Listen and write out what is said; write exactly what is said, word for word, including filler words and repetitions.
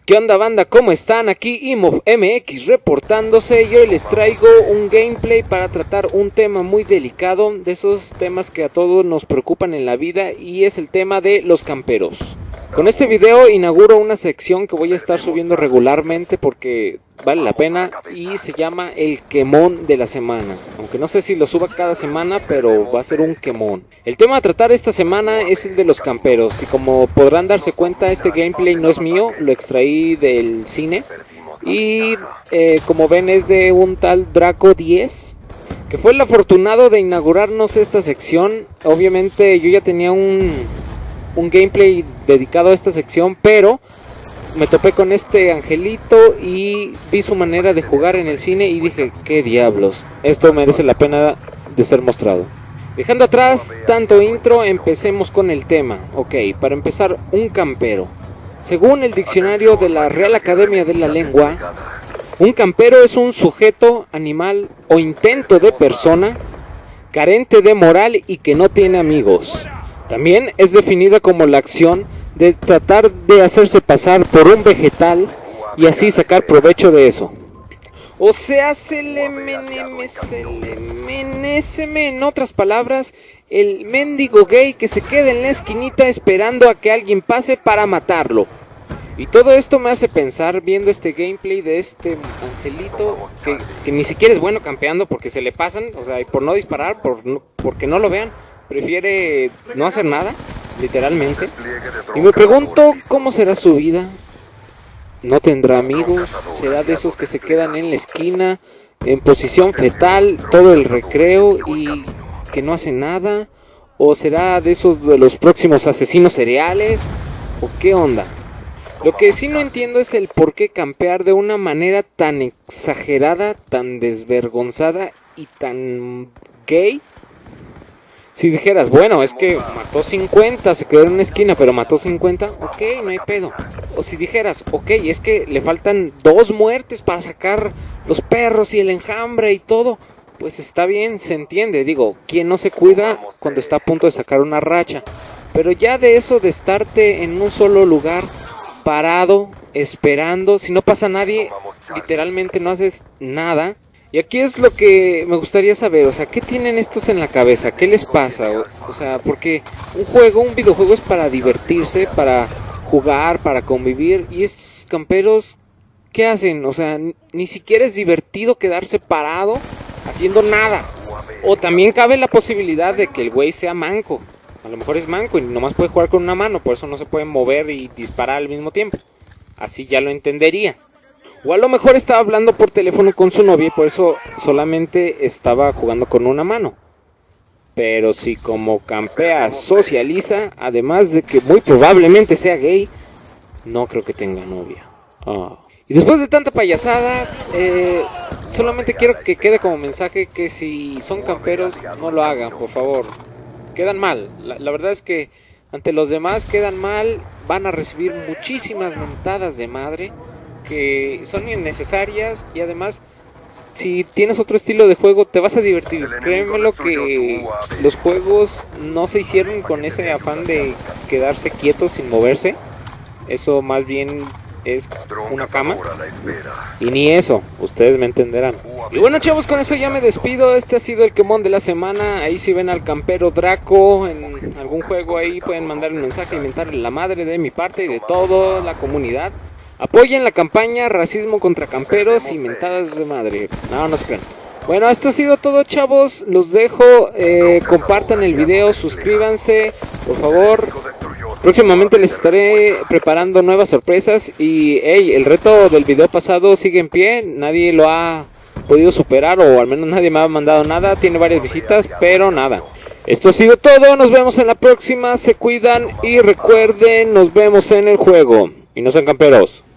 ¿Qué onda, banda? ¿Cómo están? Aquí IMOVMX reportándose y hoy les traigo un gameplay para tratar un tema muy delicado, de esos temas que a todos nos preocupan en la vida, y es el tema de los camperos. Con este video inauguro una sección que voy a estar subiendo regularmente porque vale la pena y se llama el quemón de la semana. Aunque no sé si lo suba cada semana, pero va a ser un quemón. El tema a tratar esta semana es el de los camperos y como podrán darse cuenta, este gameplay no es mío, lo extraí del cine. Y eh, como ven es de un tal Draco diez, que fue el afortunado de inaugurarnos esta sección. Obviamente yo ya tenía un... un gameplay dedicado a esta sección, pero me topé con este angelito y vi su manera de jugar en el cine y dije, qué diablos, esto merece la pena de ser mostrado. Dejando atrás tanto intro, empecemos con el tema. Ok, para empezar, un campero. Según el diccionario de la Real Academia de la Lengua, un campero es un sujeto, animal o intento de persona carente de moral y que no tiene amigos. También es definida como la acción de tratar de hacerse pasar por un vegetal y así sacar provecho de eso. O sea, se le meneme, se le menéseme, en otras palabras, el mendigo gay que se queda en la esquinita esperando a que alguien pase para matarlo. Y todo esto me hace pensar, viendo este gameplay de este angelito, que, que ni siquiera es bueno campeando porque se le pasan, o sea, y por no disparar, por no, porque no lo vean, prefiere no hacer nada, literalmente. Y me pregunto cómo será su vida. ¿No tendrá amigos? ¿Será de esos que se quedan en la esquina, en posición fetal, todo el recreo y que no hace nada? ¿O será de esos de los próximos asesinos seriales? ¿O qué onda? Lo que sí no entiendo es el por qué campear de una manera tan exagerada, tan desvergonzada y tan gay. Si dijeras, bueno, es que mató cincuenta, se quedó en una esquina, pero mató cincuenta, ok, no hay pedo. O si dijeras, ok, es que le faltan dos muertes para sacar los perros y el enjambre y todo, pues está bien, se entiende. Digo, ¿quién no se cuida cuando está a punto de sacar una racha? Pero ya de eso de estarte en un solo lugar, parado, esperando, si no pasa nadie, literalmente no haces nada. Y aquí es lo que me gustaría saber, o sea, ¿qué tienen estos en la cabeza? ¿Qué les pasa? O, o sea, porque un juego, un videojuego es para divertirse, para jugar, para convivir. Y estos camperos, ¿qué hacen? O sea, ni siquiera es divertido quedarse parado haciendo nada. O también cabe la posibilidad de que el güey sea manco. A lo mejor es manco y nomás puede jugar con una mano, por eso no se puede mover y disparar al mismo tiempo. Así ya lo entendería. O a lo mejor estaba hablando por teléfono con su novia y por eso solamente estaba jugando con una mano. Pero si como campea socializa, además de que muy probablemente sea gay, no creo que tenga novia. Oh. Y después de tanta payasada, eh, solamente quiero que quede como mensaje que si son camperos, no lo hagan, por favor. Quedan mal. La, la verdad es que ante los demás quedan mal, van a recibir muchísimas mentadas de madre que son innecesarias y además si tienes otro estilo de juego te vas a divertir. Créemelo que los juegos no se hicieron con ese afán de quedarse quietos sin moverse. Eso más bien es una cama. Y ni eso, ustedes me entenderán. Y bueno, chavos, con eso ya me despido. Este ha sido el quemón de la semana. Ahí si ven al campero Draco en algún juego, ahí pueden mandar un mensaje y mentarle la madre de mi parte y de toda la comunidad. Apoyen la campaña Racismo contra Camperos y mentadas de madre. No, no se crean. Bueno, esto ha sido todo, chavos. Los dejo. Eh, compartan el video, suscríbanse, por favor. Próximamente les estaré preparando nuevas sorpresas. Y, hey, el reto del video pasado sigue en pie. Nadie lo ha podido superar, o al menos nadie me ha mandado nada. Tiene varias visitas, pero nada. Esto ha sido todo. Nos vemos en la próxima. Se cuidan y recuerden, nos vemos en el juego. Y no sean camperos.